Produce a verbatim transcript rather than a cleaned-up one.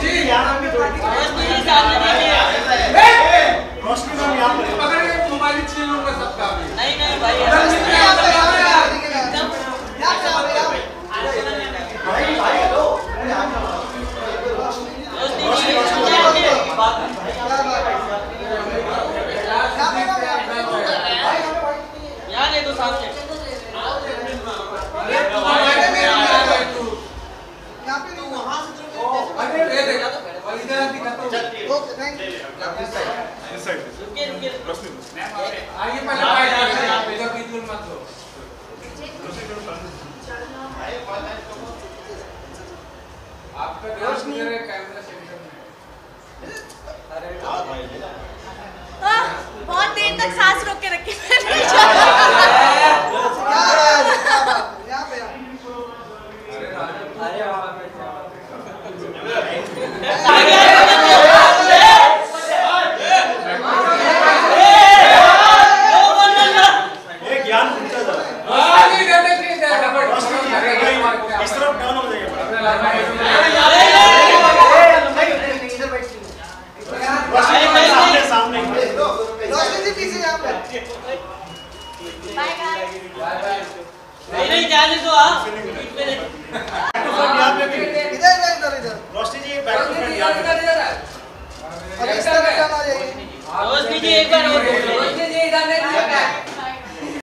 रोशनी यहाँ पे रोशनी जी सामने देखिए। रोशनी मैम यहाँ पे पकड़ के मोबाइल छीन लूंगा सबका। नहीं नहीं भाई यहाँ पे यहाँ पे भाई भाई हेलो रोशनी जी यहाँ ले दो सामने। Okay thank you. रुकिए रुकिए आगे पहले पाए जाते हैं इधर बिल्कुल मत लो। आपका रोशनी कैमरा सेंटर में। अरे बहुत देर तक सांस रोक के रखी मैंने। यहाँ पे अरे नहीं नहीं जाने दो आप इधर इधर इधर इधर Roshni ji back to front यहाँ पे अब इस तरफ जाना चाहिए। रोशनी जी एक बार और रोशनी जी इधर नहीं